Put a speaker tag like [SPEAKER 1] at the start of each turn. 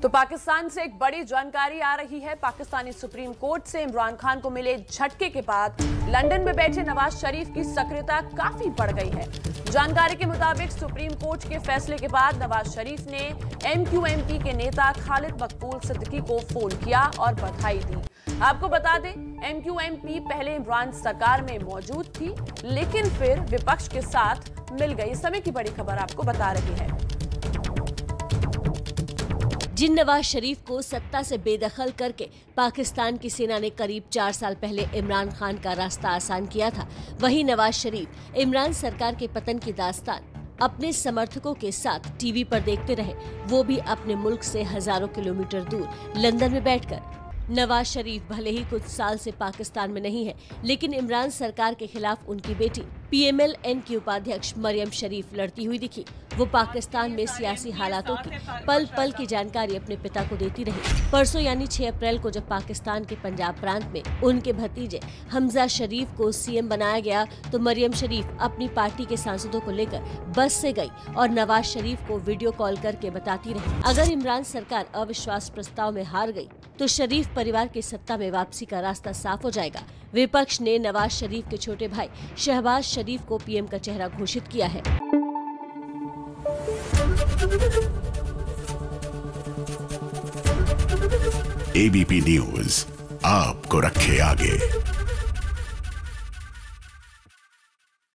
[SPEAKER 1] तो पाकिस्तान से एक बड़ी जानकारी आ रही है। पाकिस्तानी सुप्रीम कोर्ट से इमरान खान को मिले झटके के बाद लंदन में बैठे नवाज शरीफ की सक्रियता काफी बढ़ गई है। जानकारी के मुताबिक सुप्रीम कोर्ट के फैसले के बाद नवाज शरीफ ने MQMP के नेता खालिद मकबूल सिद्दीकी को फोन किया और बधाई दी। आपको बता दें, MQMP पहले इमरान सरकार में मौजूद थी, लेकिन फिर विपक्ष के साथ मिल गई। समय की बड़ी खबर आपको बता रही है।
[SPEAKER 2] जिन नवाज शरीफ को सत्ता से बेदखल करके पाकिस्तान की सेना ने करीब 4 साल पहले इमरान खान का रास्ता आसान किया था, वहीं नवाज शरीफ इमरान सरकार के पतन की दास्तान अपने समर्थकों के साथ टीवी पर देखते रहे, वो भी अपने मुल्क से हजारों किलोमीटर दूर लंदन में बैठकर। नवाज शरीफ भले ही कुछ साल से पाकिस्तान में नहीं है, लेकिन इमरान सरकार के खिलाफ उनकी बेटी PMLN की उपाध्यक्ष मरियम शरीफ लड़ती हुई दिखी। वो पाकिस्तान में सियासी हालातों की पल पल की जानकारी अपने पिता को देती रही। परसों यानी 6 अप्रैल को जब पाकिस्तान के पंजाब प्रांत में उनके भतीजे हमजा शरीफ को CM बनाया गया, तो मरियम शरीफ अपनी पार्टी के सांसदों को लेकर बस से गई और नवाज शरीफ को वीडियो कॉल करके बताती रही, अगर इमरान सरकार अविश्वास प्रस्ताव में हार गई तो शरीफ परिवार की सत्ता में वापसी का रास्ता साफ हो जाएगा। विपक्ष ने नवाज शरीफ के छोटे भाई शहबाज शरीफ को PM का चेहरा घोषित किया है।
[SPEAKER 3] ABP न्यूज आपको रखे आगे।